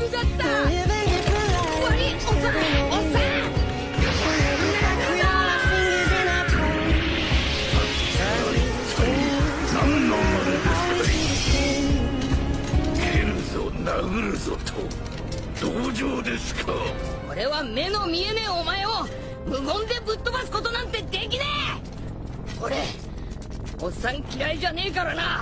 んじゃった。悪い、おっさん、おっさん。 何のまねですか。蹴るぞ殴るぞと同情ですか。 俺は目の見えねえお前を無言でぶっ飛ばすことなんてできねえ。俺おっさん嫌いじゃねえからな。